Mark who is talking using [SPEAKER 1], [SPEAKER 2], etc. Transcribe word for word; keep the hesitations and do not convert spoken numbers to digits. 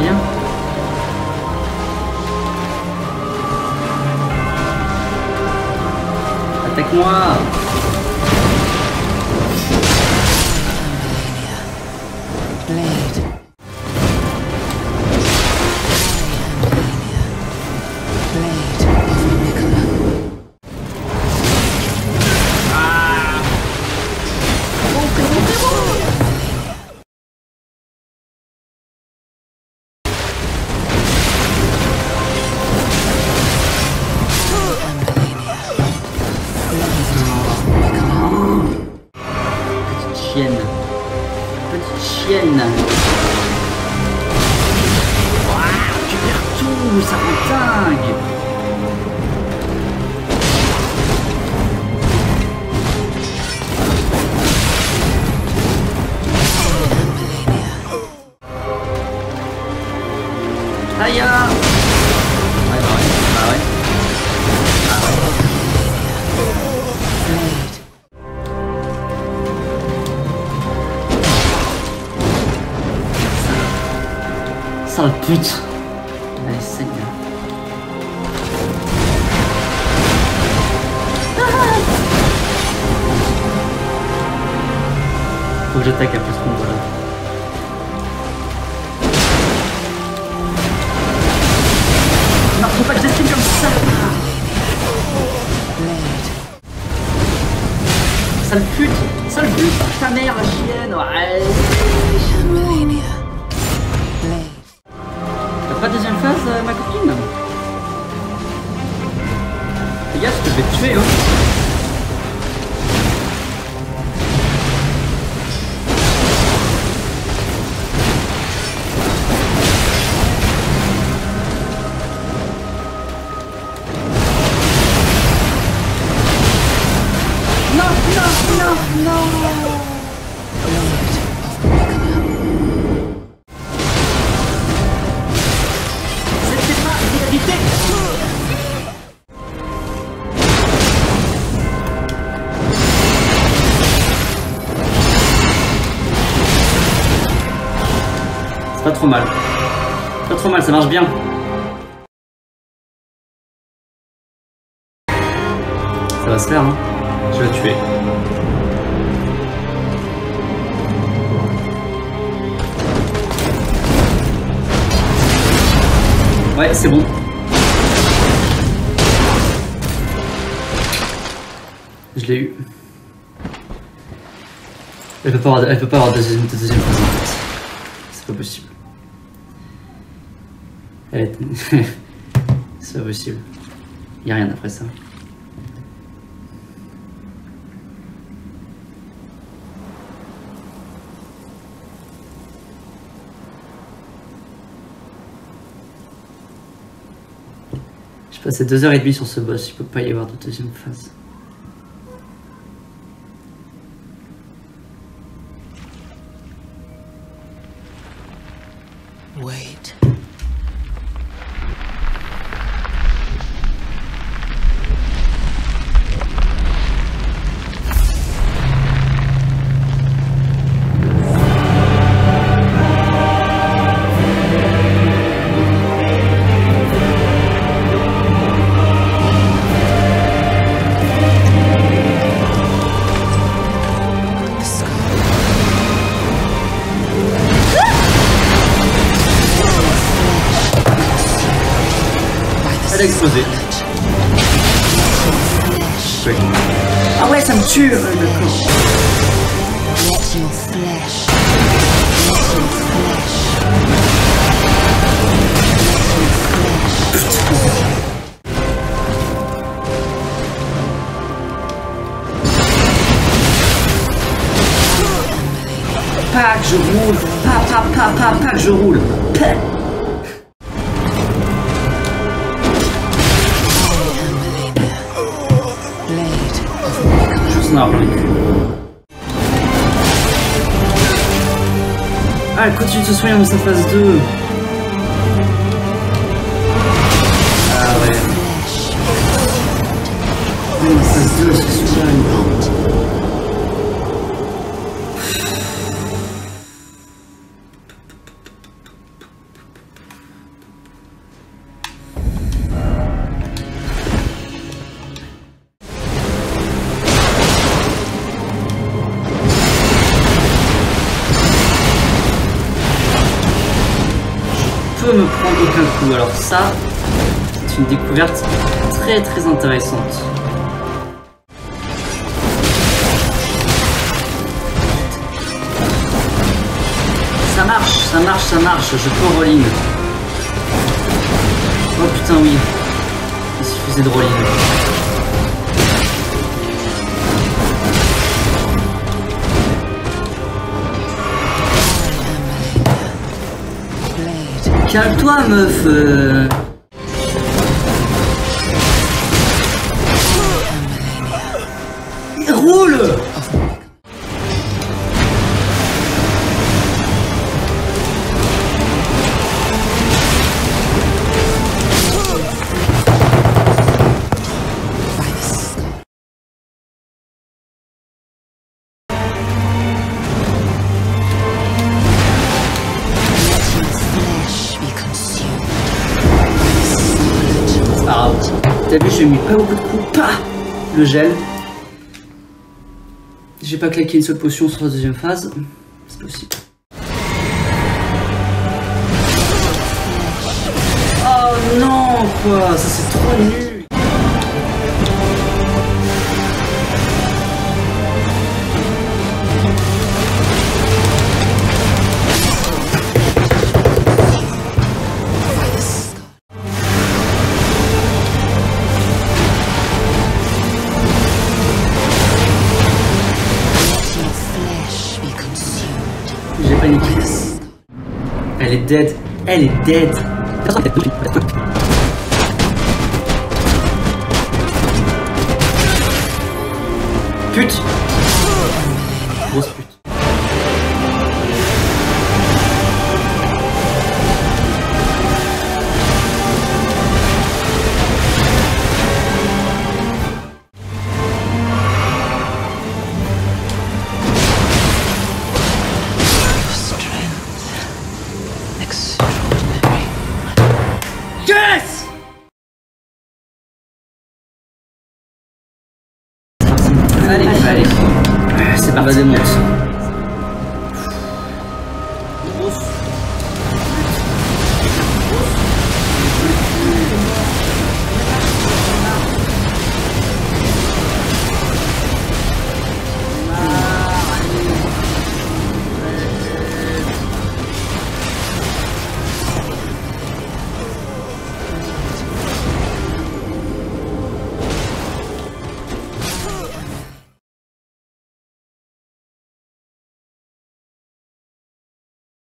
[SPEAKER 1] bien. Attaque-moi. Petite chienne. Waouh, tu perds tout, ça rend dingue. Aïe. Ouais, bah ouais, bah ouais. Bah ouais. Sale pute. Allez, Seigneur. Faut que j'attaque après ce combat là. Non, faut pas que j'esquive comme ça. Sale pute. Sale pute. Ta mère, la chienne. Ouais. Pas deuxième phase, euh, ma copine. Les gars, je vais te tuer, hein. Non, non, non, non. Pas trop mal. Pas trop mal, ça marche bien. Ça va se faire, hein. Je vais la tuer. Ouais, c'est bon. Je l'ai eu. Elle peut pas avoir, elle peut pas avoir de deuxième, de deuxième phase en fait. C'est pas possible. Elle est... c'est pas possible. Y a rien après ça. J'ai passé deux heures et demie sur ce boss, il peut pas y avoir de deuxième phase.
[SPEAKER 2] Wait.
[SPEAKER 1] Elle a explosé. Oui. Ah ouais, ça me tue. Euh, D'accord. Pas que je roule. Pas, pas, pas, pas, pas que je roule. Pas. Ah, elle continue de se soigner dans sa phase deux. Ah ouais. Dans la phase deux, elle se soigne. peux me prendre aucun coup. Alors ça, c'est une découverte très très intéressante. Ça marche, ça marche, ça marche, je peux roll-in. Oh putain oui, il suffisait de roll-in. Calme-toi meuf euh... Roule. Ah, t'as vu, j'ai mis pas beaucoup de coups. Pas le gel. J'ai pas claqué une seule potion sur la deuxième phase. C'est possible. Oh non, quoi, ça c'est trop nul. J'ai paniqué. Elle est dead. Elle est dead. Pute. Grosse pute. Yes! Allez, allez, c'est parti.